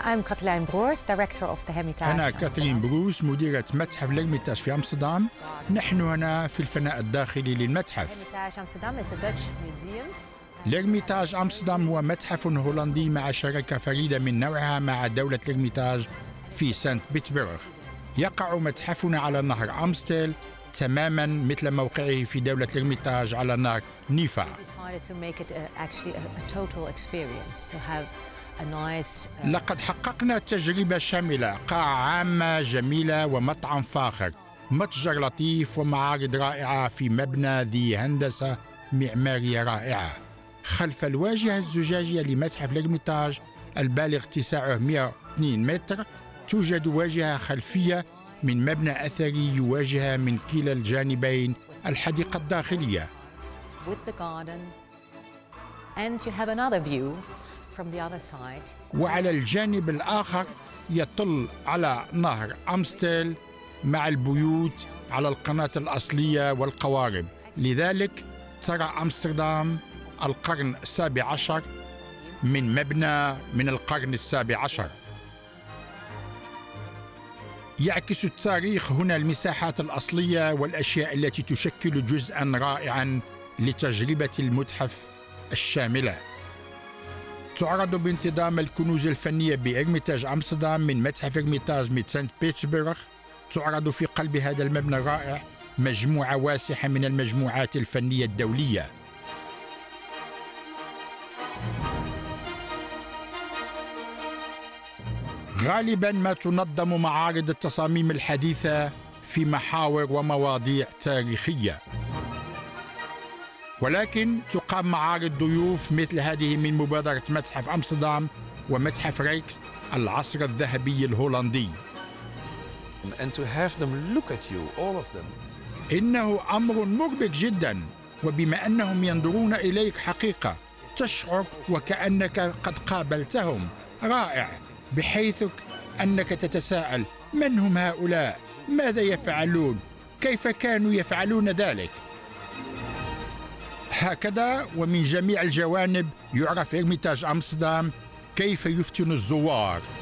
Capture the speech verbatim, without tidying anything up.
I'm Kathleen Broers, director of the Hermitage. أنا كاثرين بروس مديرة متحف الهرميتاج في أمستردام. نحن هنا في الفناء الداخلي للمتحف. الهرميتاج أمستردام هو متحف هولندي مع شراكة فريدة من نوعها مع دولة الهرميتاج في سانت بيتربورغ. يقع متحفنا على نهر أمستل تماما مثل موقعه في دولة الهرميتاج على نهر نيفا. لقد حققنا تجربة شاملة، قاعة عامة جميلة ومطعم فاخر، متجر لطيف ومعارض رائعة في مبنى ذي هندسة معمارية رائعة. خلف الواجهة الزجاجية لمتحف الهرميتاج البالغ اتساعه مئة واثنين متر توجد واجهة خلفية من مبنى أثري يواجه من كلا الجانبين الحديقة الداخلية. وعلى الجانب الآخر يطل على نهر أمستل مع البيوت على القناة الأصلية والقوارب، لذلك ترى أمستردام القرن السابع عشر من مبنى من القرن السابع عشر. يعكس التاريخ هنا المساحات الأصلية والأشياء التي تشكل جزءاً رائعاً لتجربة المتحف الشاملة. تعرض بانتظام الكنوز الفنية بهرميتاج أمستردام من متحف هرميتاج من سانت بيترسبرغ. تعرض في قلب هذا المبنى الرائع مجموعة واسعة من المجموعات الفنية الدولية. غالباً ما تنظم معارض التصاميم الحديثة في محاور ومواضيع تاريخية، ولكن تقام معارض ضيوف مثل هذه من مبادرة متحف أمستردام ومتحف ريكس العصر الذهبي الهولندي. And to have them look at you, all of them. إنه أمر مربك جدا، وبما أنهم ينظرون إليك حقيقة تشعر وكأنك قد قابلتهم. رائع، بحيث أنك تتساءل من هم هؤلاء؟ ماذا يفعلون؟ كيف كانوا يفعلون ذلك؟ هكذا ومن جميع الجوانب يعرف هرميتاج أمستردام كيف يفتن الزوار.